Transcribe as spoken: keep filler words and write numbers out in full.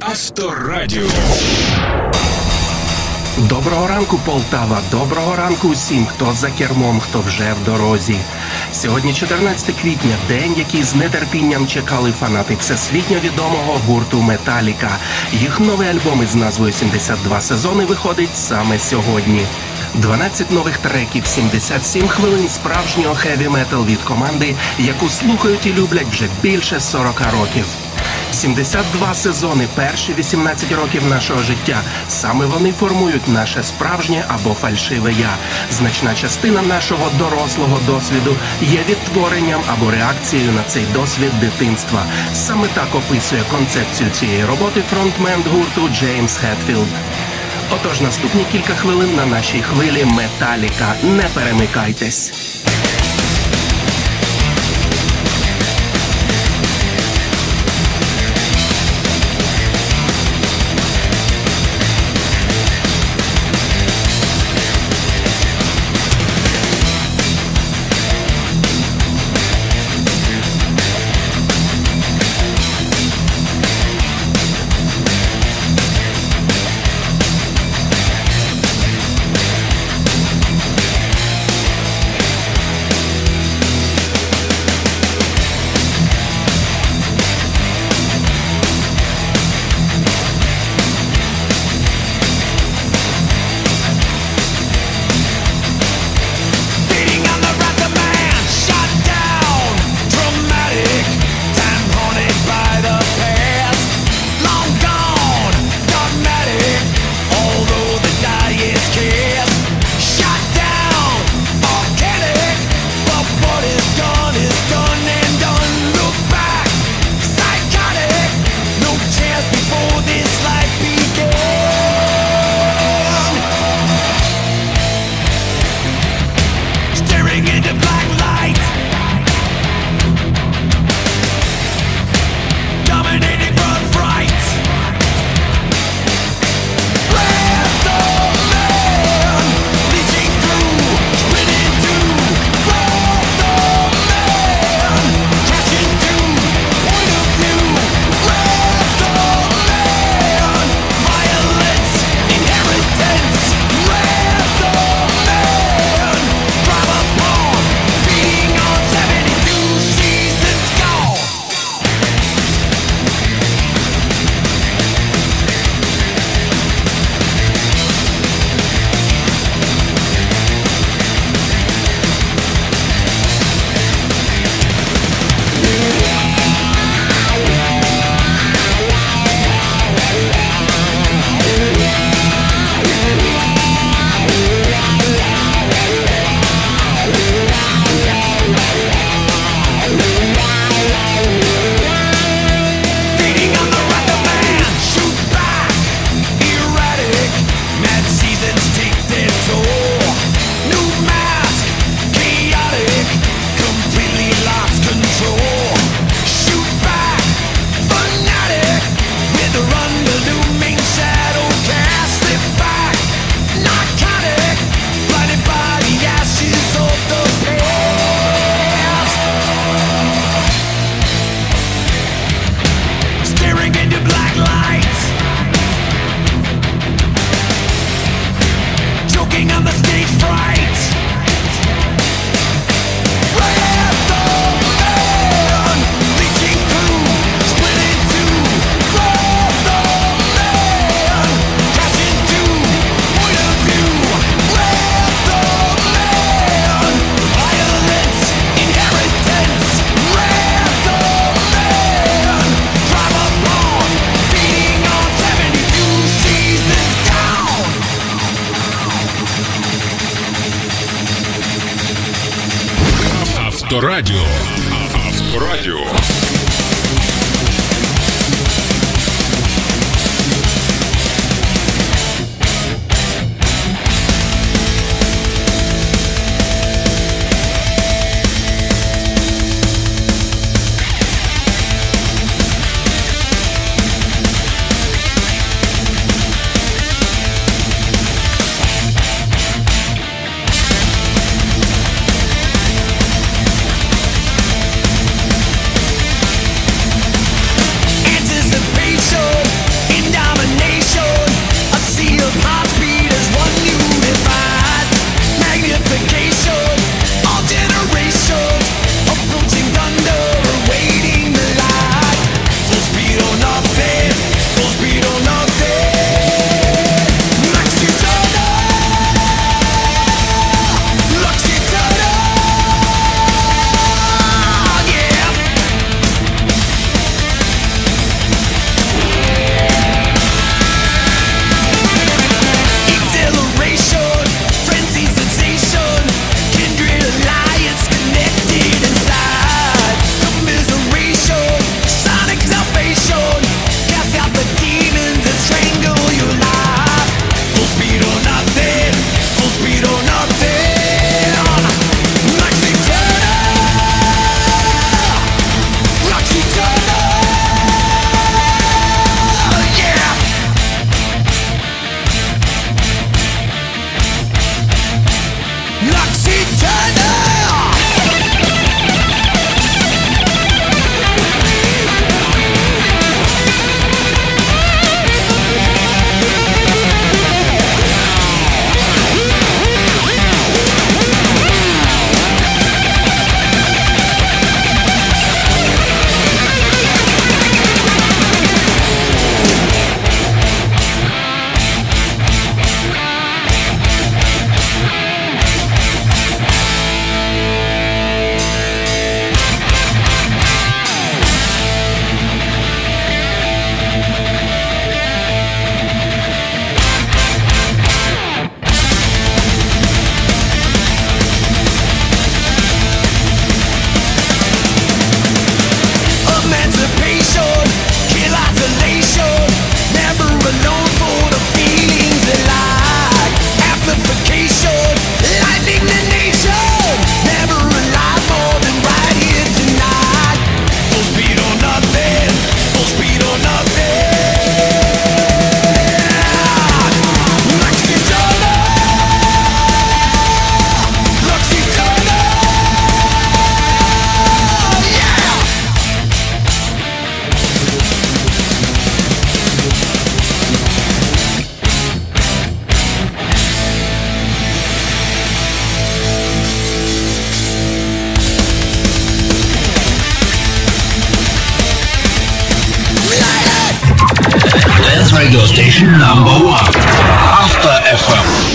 Авторадіо. Доброго ранку, Полтава! Доброго ранку усім, хто за кермом, хто вже в дорозі. Сьогодні чотирнадцяте квітня, день, який з нетерпінням чекали фанати всесвітньо відомого гурту Metallica. Їх новий альбом із назвою сімдесят два сезони виходить саме сьогодні. дванадцять нових треків, сімдесят сім хвилин справжнього хеві-метал від команди, яку слухають і люблять вже більше сорока років. сімдесят два сезони, перші вісімнадцять років нашого життя. Саме вони формують наше справжнє або фальшиве «я». Значна частина нашого дорослого досвіду є відтворенням або реакцією на цей досвід дитинства. Саме так описує концепцію цієї роботи фронтмен гурту Джеймс Хетфілд. Отож, наступні кілька хвилин на нашій хвилі Metallica. Не перемикайтесь. Авторадіо. Авторадіо. Radio Station number one. After еф ем.